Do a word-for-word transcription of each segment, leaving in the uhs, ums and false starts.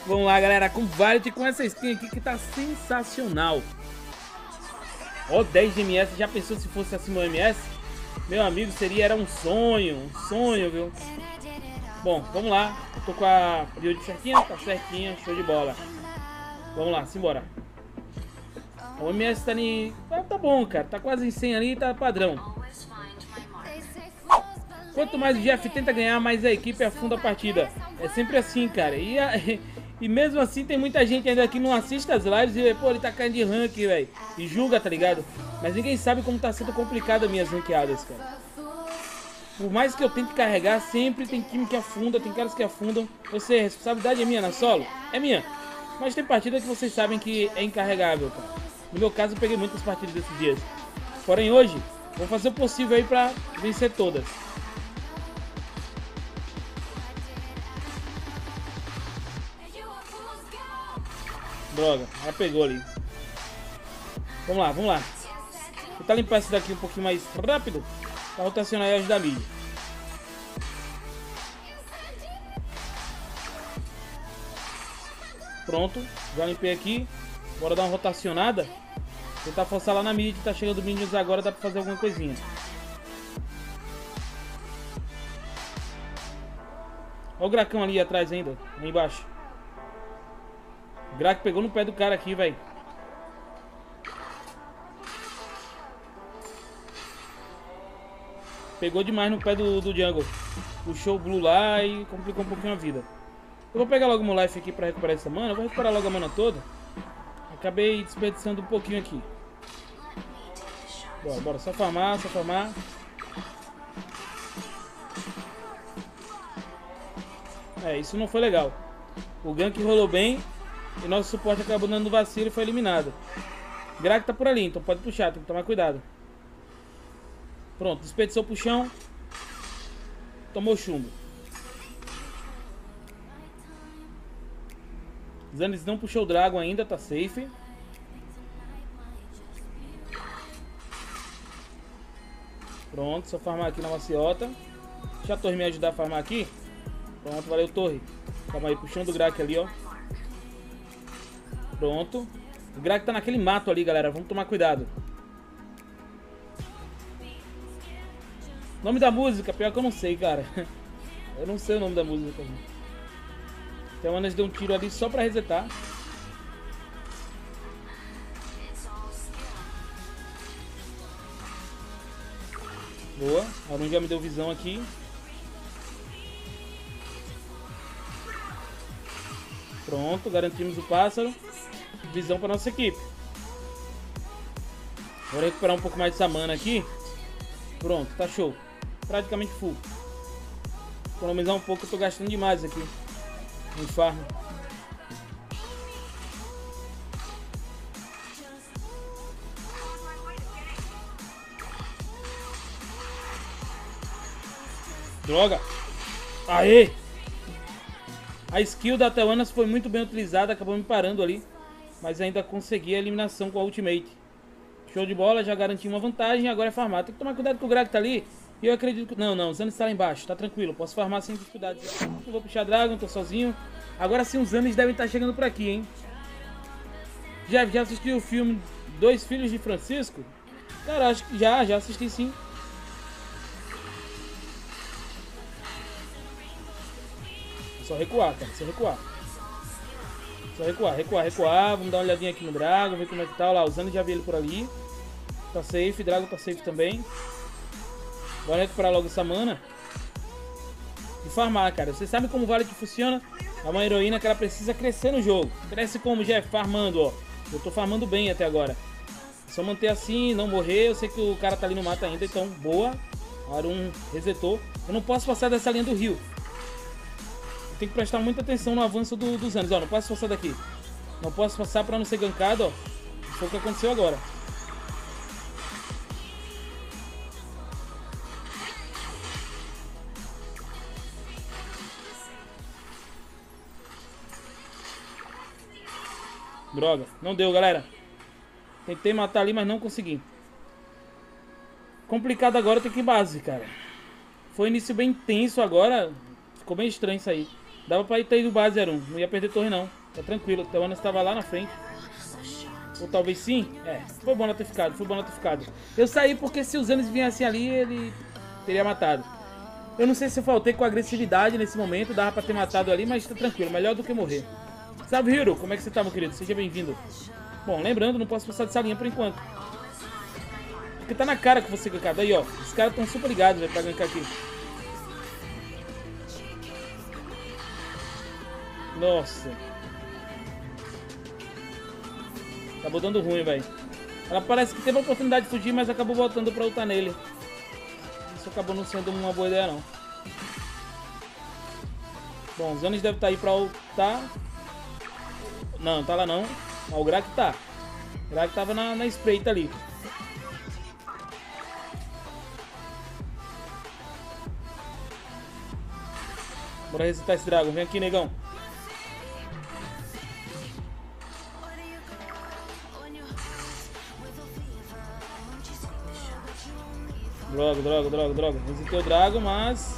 Vamos lá, galera, com Violet, com essa skin aqui que tá sensacional. Ó, dez de M S, já pensou se fosse acima do M S? Meu amigo, seria, era um sonho, um sonho, viu? Bom, vamos lá. Eu tô com a build certinha, tá certinha, show de bola. Vamos lá, simbora. O M S tá, ni... tá, tá bom, cara, tá quase em cem ali, tá padrão. Quanto mais o Jeff tenta ganhar, mais a equipe afunda a partida. É sempre assim, cara. E, a... e mesmo assim tem muita gente ainda que não assiste as lives e, pô, ele tá caindo de rank, velho. E julga, tá ligado? Mas ninguém sabe como tá sendo complicado as minhas ranqueadas, cara. Por mais que eu tente carregar, sempre tem time que afunda, tem caras que afundam. Eu sei, a responsabilidade é minha na solo? É minha. Mas tem partida que vocês sabem que é incarregável, cara. No meu caso, eu peguei muitas partidas desses dias. Porém, hoje, vou fazer o possível aí pra vencer todas. Droga, ela pegou ali. Vamos lá, vamos lá. Vou tentar limpar esse daqui um pouquinho mais rápido pra rotacionar e ajudar a mid. Pronto, já limpei aqui. Bora dar uma rotacionada. Tentar forçar lá na mid. Tá chegando minions agora, dá pra fazer alguma coisinha. Olha o Gracão ali atrás ainda, ali embaixo. O Grac pegou no pé do cara aqui, velho. Pegou demais no pé do, do jungle. Puxou o blue lá e complicou um pouquinho a vida. Eu vou pegar logo meu life aqui pra recuperar essa mana. Eu vou recuperar logo a mana toda. Acabei desperdiçando um pouquinho aqui. Bora, bora. Só farmar, só farmar. É, isso não foi legal. O gank rolou bem. E nosso suporte acabou dando vacilo e foi eliminado. Grac tá por ali, então pode puxar, tem que tomar cuidado. Pronto, desperdiçou pro chão. Tomou chumbo. Zanis não puxou o Dragon ainda, tá safe. Pronto, só farmar aqui na maciota. Deixa a torre me ajudar a farmar aqui. Pronto, valeu, torre. Calma aí, puxando o Grac ali, ó. Pronto. O Grac tá naquele mato ali, galera. Vamos tomar cuidado. Nome da música, pior que eu não sei, cara. Eu não sei o nome da música. Tem uma que deu um tiro ali só pra resetar. Boa. A Arun já me deu visão aqui. Pronto, garantimos o pássaro. Visão para nossa equipe. Vou recuperar um pouco mais dessa mana aqui. Pronto, tá show. Praticamente full. Economizar um pouco, eu tô gastando demais aqui no farm. Droga! Aê! A skill da Tawanas foi muito bem utilizada, acabou me parando ali. Mas ainda consegui a eliminação com a ultimate. Show de bola, já garanti uma vantagem, agora é farmar. Tem que tomar cuidado que o Grac tá ali. E eu acredito que... Não, não, o Zanis tá lá embaixo, tá tranquilo. Posso farmar sem dificuldade. Eu vou puxar Dragon, tô sozinho. Agora sim os Zanis devem estar chegando por aqui, hein. Já, já assistiu o filme Dois Filhos de Francisco? Cara, acho que já, já assisti sim. É só recuar, cara, é só recuar. Só recuar, recuar, recuar. Vamos dar uma olhadinha aqui no Dragon, ver como é que tá. Lá, o Zanis já vi ele por ali. Tá safe, Dragon tá safe também. Bora recuperar logo essa mana. E farmar, cara. Vocês sabem como o Violet funciona? É uma heroína que ela precisa crescer no jogo. Cresce como, Jeff? Farmando, ó. Eu tô farmando bem até agora. É só manter assim, não morrer. Eu sei que o cara tá ali no mato ainda, então boa. A Arun resetou. Eu não posso passar dessa linha do rio. Eu tenho que prestar muita atenção no avanço do, dos anos. Ó, não posso passar daqui. Não posso passar pra não ser gankado, ó. Foi o que aconteceu agora. Droga, não deu, galera. Tentei matar ali, mas não consegui. Complicado agora ter que ir base, cara. Foi início bem tenso agora. Ficou bem estranho isso aí. Dava pra ir ter ido base, Zero um. Não ia perder torre, não. Tá tranquilo. O Teuanas estava lá na frente. Ou talvez sim. É, foi bom não ter ficado. Foi bom não ter ficado. Eu saí porque se os Zanis viessem ali, ele teria matado. Eu não sei se eu faltei com agressividade nesse momento. Dava pra ter matado ali, mas tá tranquilo. Melhor do que morrer. Salve, Hiro. Como é que você tá, meu querido? Seja bem-vindo. Bom, lembrando, não posso passar dessa linha por enquanto. Porque tá na cara que você gankar. Daí, ó. Os caras estão super ligados, velho, pra gankar aqui. Nossa. Acabou dando ruim, velho. Ela parece que teve a oportunidade de fugir, mas acabou voltando pra lutar nele. Isso acabou não sendo uma boa ideia, não. Bom, os Zanis devem estar aí pra ultar. Não, tá lá não. Mas o Grak tá. O Grak tava na, na espreita ali. Bora resetar esse Dragon. Vem aqui, negão. Droga, droga, droga, droga. Resetei o Dragon, mas...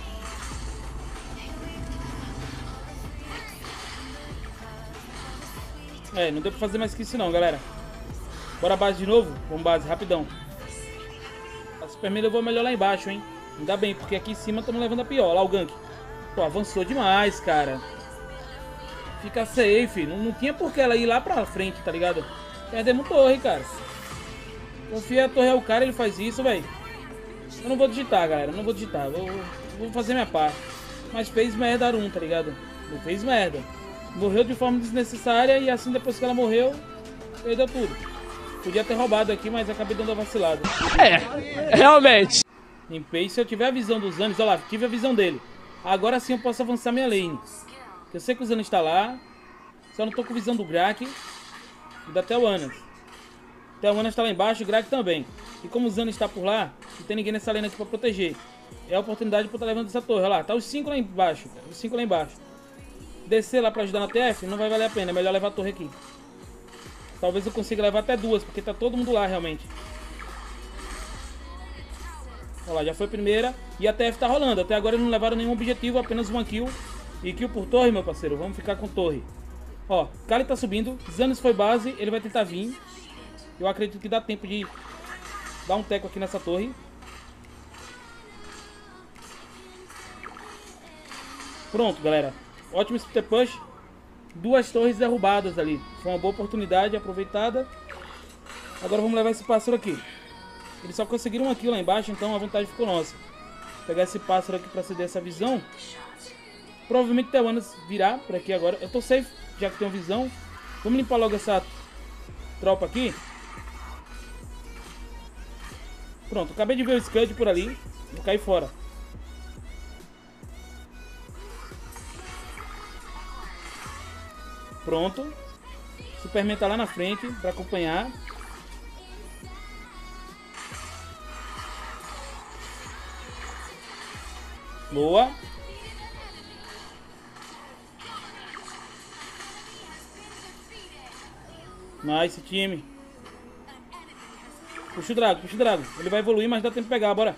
É, não deu pra fazer mais que isso não, galera. Bora base de novo? Vamos base, rapidão. A Superman levou melhor lá embaixo, hein? Ainda bem, porque aqui em cima estamos levando a pior. Lá o gank. Pô, avançou demais, cara. Fica safe. Não, não tinha por que ela ir lá pra frente, tá ligado? Perdemos torre, cara. Confia, a torre é o cara, ele faz isso, velho. Eu não vou digitar, galera. Eu não vou digitar. Vou, vou fazer minha parte. Mas fez merda Arum, tá ligado? Não fez merda. Morreu de forma desnecessária e assim depois que ela morreu, perdeu tudo. Podia ter roubado aqui, mas acabei dando a vacilada. É, realmente. Limpei. Se eu tiver a visão dos Zanis, olha lá, tive a visão dele. Agora sim eu posso avançar minha lane. Eu sei que o Zanis está lá. Só não tô com visão do Grak e da Teuanas. Teuanas está lá embaixo, o Grak também. E como o Zanis está por lá, não tem ninguém nessa lane aqui para proteger. É a oportunidade para estar levando essa torre. Olha lá, tá os cinco lá embaixo, cara. Os cinco lá embaixo. Descer lá pra ajudar na T F não vai valer a pena, é melhor levar a torre aqui. Talvez eu consiga levar até duas, porque tá todo mundo lá realmente. Olha lá, já foi a primeira. E a T F tá rolando, até agora eles não levaram nenhum objetivo, apenas uma kill. E kill por torre, meu parceiro, vamos ficar com torre. Ó, Kali tá subindo, Zanis foi base, ele vai tentar vir. Eu acredito que dá tempo de dar um teco aqui nessa torre. Pronto, galera. Ótimo splitter push. Duas torres derrubadas ali. Foi uma boa oportunidade aproveitada. Agora vamos levar esse pássaro aqui. Eles só conseguiram uma kill lá embaixo, então a vantagem ficou nossa. Vou pegar esse pássaro aqui para ceder essa visão. Provavelmente Teuanas virá por aqui agora. Eu tô safe, já que tenho visão. Vamos limpar logo essa tropa aqui. Pronto, acabei de ver o Scud por ali. Vou cair fora. Pronto. Superman tá lá na frente para acompanhar. Boa. Nice, time. Puxa o Drago, puxa o Drago. Ele vai evoluir, mas dá tempo de pegar, bora.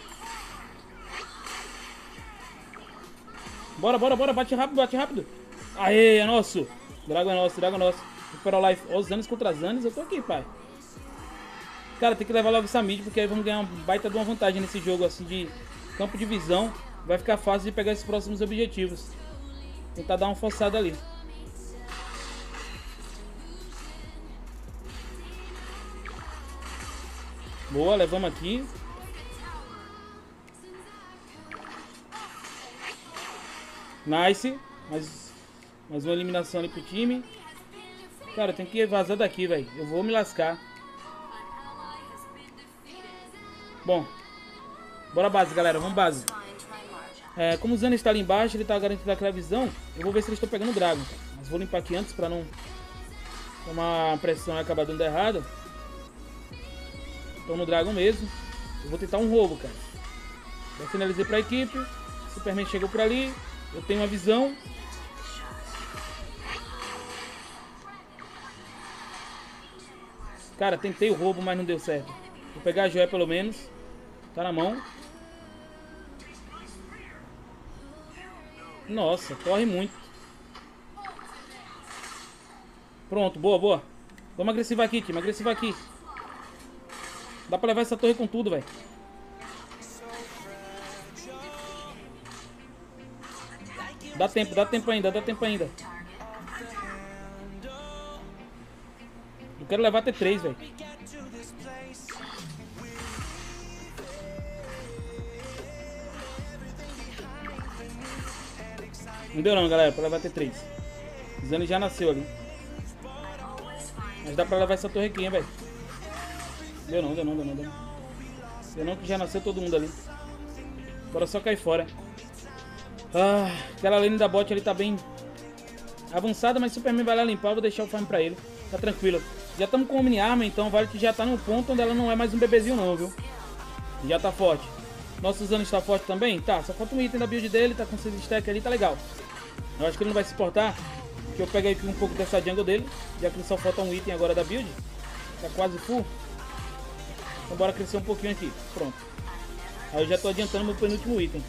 Bora, bora, bora. Bate rápido, bate rápido. Aê, é nosso. Drago é nosso, Drago é nosso. Recupera o life. Ó, os Zanis contra Zanis, eu tô aqui, pai. Cara, tem que levar logo essa mid, porque aí vamos ganhar uma baita de uma vantagem nesse jogo, assim, de campo de visão. Vai ficar fácil de pegar esses próximos objetivos. Tentar dar uma forçada ali. Boa, levamos aqui. Nice. Mais, mais uma eliminação ali pro time. Cara, tem que vazar daqui, velho. Eu vou me lascar. Bom. Bora base, galera. Vamos base. É, como o Zanis está ali embaixo, ele tá garantindo aquela visão. Eu vou ver se eles estão pegando o Dragon. Mas vou limpar aqui antes pra não tomar pressão e acabar dando errado. Estão no Dragon mesmo. Eu vou tentar um roubo, cara. Já finalizei pra equipe. Superman chegou por ali. Eu tenho uma visão. Cara, tentei o roubo, mas não deu certo. Vou pegar a joia pelo menos. Tá na mão. Nossa, corre muito. Pronto, boa, boa. Vamos agressivar aqui, time. Agressivar aqui. Dá pra levar essa torre com tudo, velho. Dá tempo, dá tempo ainda, dá tempo ainda. Eu quero levar T três, velho. Não deu não, galera, pra levar T três. Zane já nasceu ali. Mas dá pra levar essa torre aqui, hein, velho. Deu não, deu não, deu não, deu não. Deu não que já nasceu todo mundo ali. Bora só cair fora. Ah, aquela lane da bot ali tá bem avançada, mas Superman vai lá limpar. Vou deixar o farm pra ele. Tá tranquilo. Já estamos com o mini arma, então vale que já tá no ponto onde ela não é mais um bebezinho não, viu? Já tá forte. Nosso Zane está forte também? Tá, só falta um item da build dele. Tá com seis stack ali, tá legal. Eu acho que ele não vai se importar, porque eu peguei aqui um pouco dessa jungle dele, já que só falta um item agora da build. Tá quase full. Então bora crescer um pouquinho aqui. Pronto. Aí eu já tô adiantando meu penúltimo item.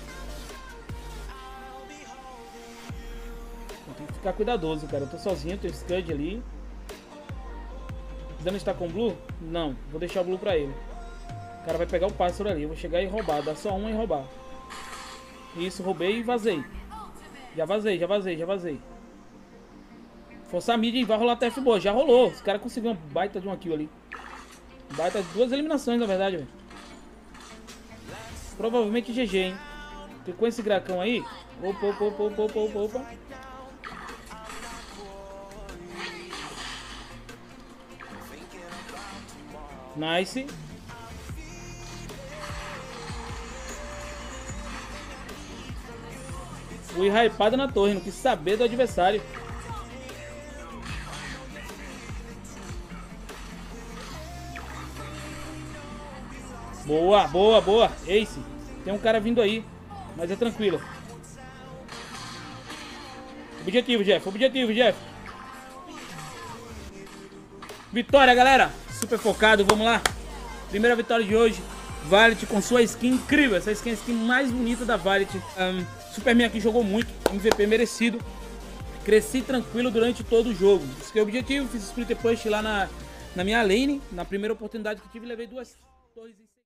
Tem que ficar cuidadoso, cara. Eu tô sozinho, tem Scud ali. Zane está com Blue? Não, vou deixar o Blue pra ele. O cara vai pegar o pássaro ali. Eu vou chegar e roubar, dar só uma e roubar. Isso, roubei e vazei. Já vazei, já vazei, já vazei. Forçar a mid e vai rolar T F boa. Já rolou. Os caras conseguiram uma baita de uma kill ali. Baita de duas eliminações, na verdade, velho. Provavelmente G G, hein. Porque com esse gracão aí... Opa, opa, opa, opa, opa, opa, opa. Nice. Fui hypado na torre, não quis saber do adversário. Boa, boa, boa. Ace. Tem um cara vindo aí, mas é tranquilo. Objetivo, Jeff. Objetivo, Jeff. Vitória, galera. Super focado, vamos lá. Primeira vitória de hoje. Valet com sua skin incrível. Essa skin é a skin mais bonita da Valet. Um, Superman aqui jogou muito. M V P merecido. Cresci tranquilo durante todo o jogo. Esse que é o objetivo. Fiz split push lá na, na minha lane. Na primeira oportunidade que tive, levei duas torres.